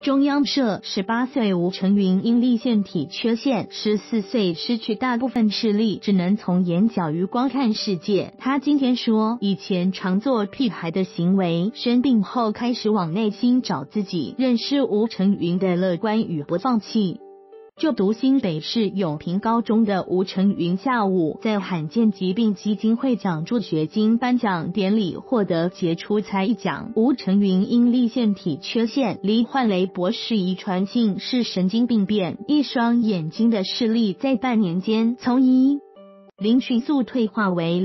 中央社18岁吴承云因立腺体缺陷，14岁失去大部分视力，只能从眼角余光看世界。他今天说，以前常做屁孩的行为，生病后开始往内心找自己，认识吴承云的乐观与不放弃。就读新北市永平高中的吴承云下午在罕见疾病基金会奖助学金颁奖典礼获得杰出才艺奖。吴承云因立腺体缺陷，罹患雷博氏遗传性视神经病变，一双眼睛的视力在半年间从1.0迅速退化为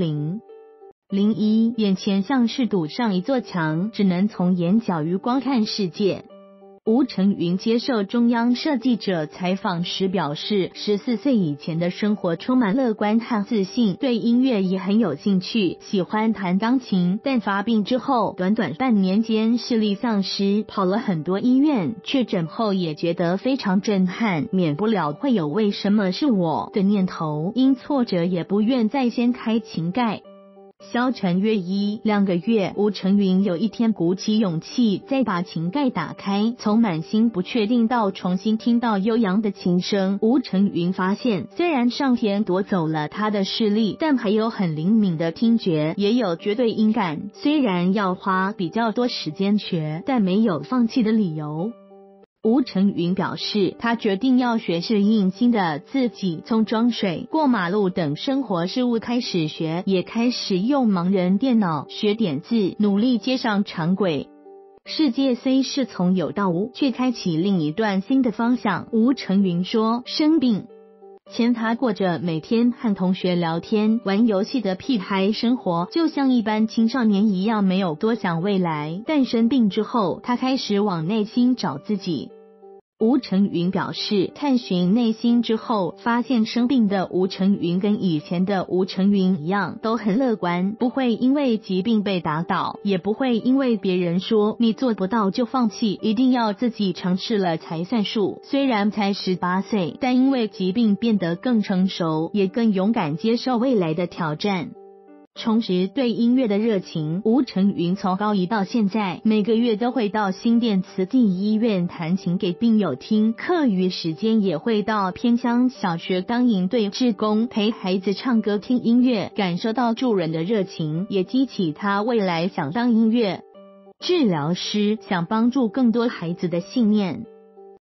0.01，眼前像是堵上一座墙，只能从眼角余光看世界。吴承云接受中央社记者采访时表示，14岁以前的生活充满乐观和自信，对音乐也很有兴趣，喜欢弹钢琴，但发病之后短短半年间视力丧失，跑了很多医院，确诊后也觉得非常震撼，免不了会有为什么是我的念头，因挫折也不愿再掀开琴盖。消沉约1-2个月，吴承云有一天鼓起勇气再把琴盖打开，从满心不确定到重新听到悠扬的琴声。吴承云发现，虽然上天夺走了他的视力，但还有很灵敏的听觉，也有绝对音感。虽然要花比较多时间学，但没有放弃的理由。吴承云表示，他决定要学适应新的自己，从装水、过马路等生活事物开始学，也开始用盲人电脑学点字，努力接上常轨。世界虽是从有到无，却开启另一段新的方向。吴承云说，生病前他过着每天和同学聊天、玩游戏的屁孩生活，就像一般青少年一样，没有多想未来。但生病之后，他开始往内心找自己。吴承云表示，探寻内心之后，发现生病的吴承云跟以前的吴承云一样，都很乐观，不会因为疾病被打倒，也不会因为别人说你做不到就放弃，一定要自己尝试了才算数。虽然才18岁，但因为疾病变得更成熟，也更勇敢接受未来的挑战。重拾对音乐的热情，吴承云从高一到现在，每个月都会到新店慈济医院弹琴给病友听，课余时间也会到偏乡小学当营队志工，陪孩子唱歌听音乐，感受到助人的热情，也激起他未来想当音乐治疗师，想帮助更多孩子的信念。